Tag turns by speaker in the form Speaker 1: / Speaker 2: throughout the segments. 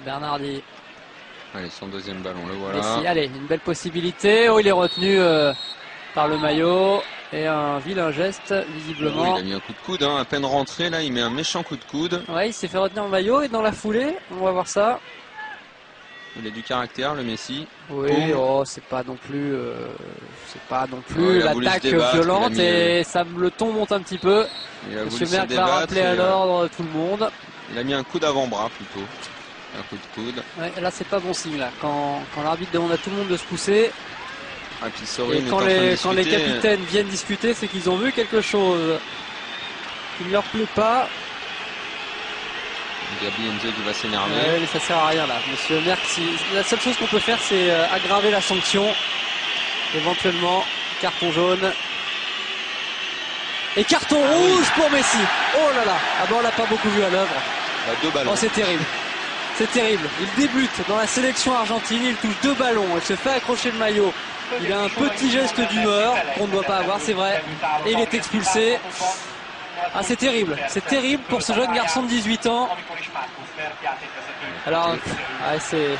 Speaker 1: Bernardi.
Speaker 2: Allez, son deuxième ballon, le voilà.
Speaker 1: Messi, allez, une belle possibilité. Oh, il est retenu par le maillot. Et un vilain geste, visiblement.
Speaker 2: Oh, il a mis un coup de coude, hein, à peine rentré, là, il met un méchant coup de coude.
Speaker 1: Ouais, il s'est fait retenir le maillot et dans la foulée, on va voir ça.
Speaker 2: Il a du caractère, le Messi.
Speaker 1: Oui, oh, c'est pas non plus l'attaque violente et le ton monte un petit peu. Monsieur Merck va rappeler à l'ordre tout le monde.
Speaker 2: Il a mis un coup d'avant-bras plutôt. Un coup de coude.
Speaker 1: Ouais, là, c'est pas bon signe, là. Quand l'arbitre demande à tout le monde de se pousser.
Speaker 2: Ah, puis Sorin
Speaker 1: Et quand les capitaines viennent discuter, c'est qu'ils ont vu quelque chose qui ne leur plaît pas.
Speaker 2: Gabi Enzo qui va s'énerver.
Speaker 1: Ouais, mais ça sert à rien là. Monsieur Merck, la seule chose qu'on peut faire, c'est aggraver la sanction. Éventuellement, carton jaune. Et carton rouge pour Messi. Oh là là. Ah bon, on l'a pas beaucoup vu à l'œuvre.
Speaker 2: Bah, 2 ballons.
Speaker 1: Oh, c'est terrible. C'est terrible. Il débute dans la sélection argentine. Il touche 2 ballons. Il se fait accrocher le maillot. Il a un petit geste d'humeur qu'on ne doit pas avoir, c'est vrai. Et il est expulsé. Ah, c'est terrible. C'est terrible pour ce jeune garçon de 18 ans. Alors, c'est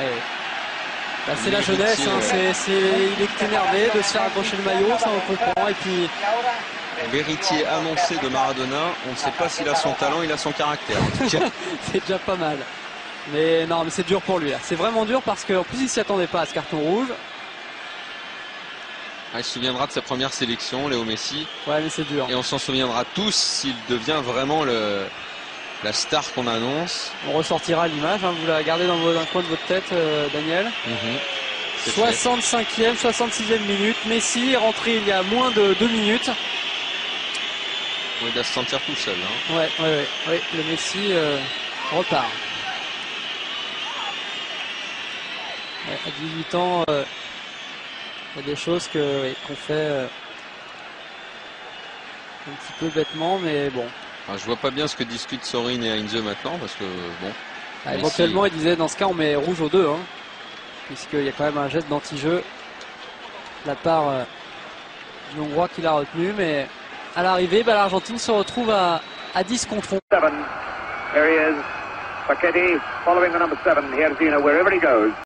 Speaker 1: la jeunesse. Hein. Il est énervé de se faire accrocher le maillot, ça on comprend. Et puis,
Speaker 2: l'héritier annoncé de Maradona, on ne sait pas s'il a son talent, il a son caractère. En tout cas.
Speaker 1: C'est déjà pas mal. Mais non, mais c'est dur pour lui là. C'est vraiment dur parce qu'en plus il s'y attendait pas à ce carton rouge.
Speaker 2: Ah, il se souviendra de sa première sélection, Léo Messi.
Speaker 1: Ouais, mais c'est dur.
Speaker 2: Et on s'en souviendra tous s'il devient vraiment la star qu'on annonce.
Speaker 1: On ressortira l'image, hein. Vous la gardez dans un coin de votre tête, Daniel. 65e, 66e minute. Messi est rentré il y a moins de 2 minutes.
Speaker 2: Il doit se sentir tout seul. Hein.
Speaker 1: Ouais, le Messi repart. Ouais, à 18 ans, il y a des choses qu'on fait un petit peu bêtement, mais bon.
Speaker 2: Alors, je vois pas bien ce que discutent Sorin et Heinze maintenant, parce que bon.
Speaker 1: Éventuellement, il disait dans ce cas, on met rouge aux 2, hein, puisqu'il y a quand même un geste d'anti-jeu de la part du Hongrois qui l'a retenu, mais à l'arrivée, l'Argentine se retrouve à 10 contre 11.
Speaker 3: There he is. Paquetti following the number 7. Here's Dino wherever he goes.